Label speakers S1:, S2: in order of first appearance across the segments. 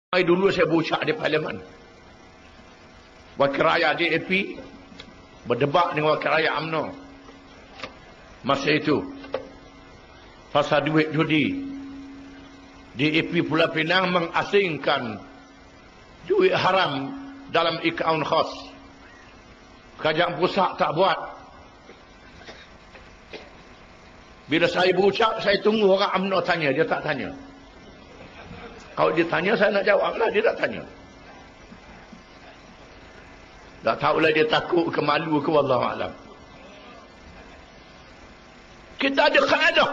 S1: Dulu saya bucak di Parlimen. Wakil rakyat DAP berdebat dengan wakil rakyat UMNO masa itu pasal duit judi. DAP Pulau Pinang mengasingkan duit haram dalam akaun khas. Kerajaan pusat tak buat. Bila saya berucap, saya tunggu orang UMNO tanya. Dia tak tanya. Kalau dia tanya, saya nak jawab lah. Dia tak tanya. Tak tahulah dia takut ke malu ke, wallahualam. Kita ada kaedah.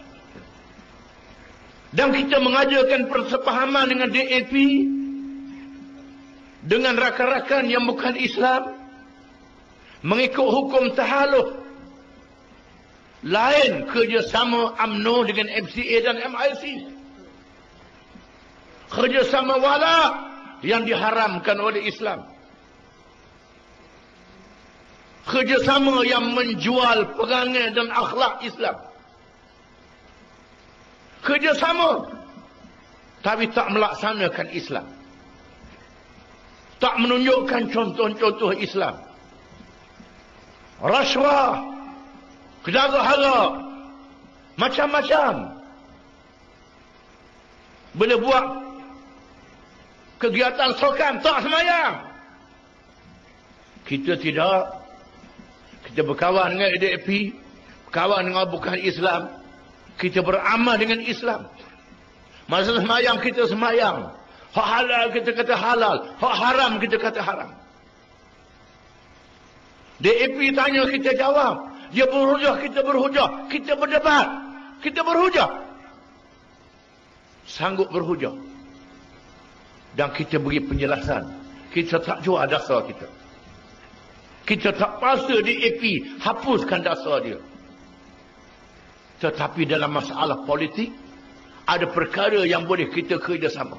S1: Dan kita mengajarkan persepahaman dengan DAP, dengan rakan-rakan yang bukan Islam, mengikut hukum tahaluf. Lain kerjasama UMNO dengan MCA dan MIC. Kerjasama wala yang diharamkan oleh Islam. Kerjasama yang menjual perangai dan akhlak Islam. Kerjasama tapi tak melaksanakan Islam. Tak menunjukkan contoh-contoh Islam. Rasuah, kedara-hara, macam-macam. Boleh buat kegiatan sokan, tak semayang. Kita tidak. Kita berkawan dengan DAP, berkawan dengan bukan Islam. Kita beramal dengan Islam. Masa semayang, kita semayang. Hak halal, kita kata halal. Hak haram, kita kata haram. DAP tanya, kita jawab. Dia berhujah, kita berhujah. Kita berdebat, kita berhujah. Sanggup berhujah. Dan kita beri penjelasan. Kita tak jual dasar kita. Kita tak paksa DAP hapuskan dasar dia. Tetapi dalam masalah politik, ada perkara yang boleh kita kerjasama.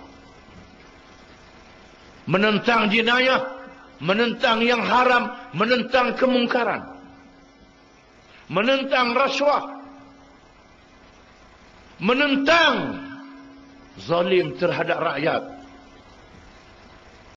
S1: Menentang jenayah, menentang yang haram, menentang kemungkaran, menentang rasuah, menentang zalim terhadap rakyat.